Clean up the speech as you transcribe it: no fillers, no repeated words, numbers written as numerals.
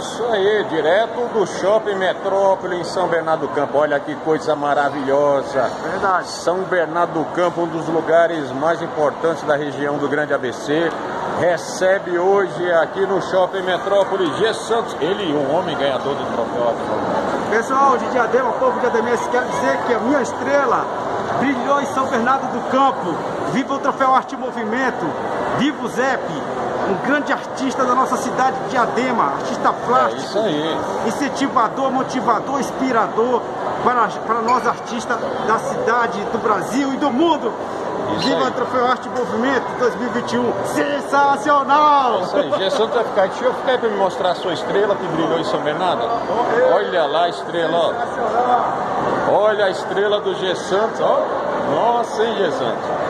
Isso aí, direto do Shopping Metrópole em São Bernardo do Campo. Olha que coisa maravilhosa. Verdade. São Bernardo do Campo, um dos lugares mais importantes da região do Grande ABC. Recebe hoje aqui no Shopping Metrópole G. Santos, ele, um homem ganhador do troféu. Pessoal de Diadema, povo diademense, quero dizer que a minha estrela brilhou em São Bernardo do Campo. Viva o Troféu Arte e Movimento. Viva o Zep, um grande artista da nossa cidade de Diadema, artista plástico, isso aí. Incentivador, motivador, inspirador para nós artistas da cidade, do Brasil e do mundo. Isso Viva aí. o Troféu Arte e Movimento 2021, sensacional! Isso aí, G. Santos vai ficar aí. Deixa eu ficar aí para me mostrar a sua estrela que brilhou em São Bernardo. Olha lá a estrela, ó. Olha a estrela do G. Santos, ó. Nossa, hein, G. Santos.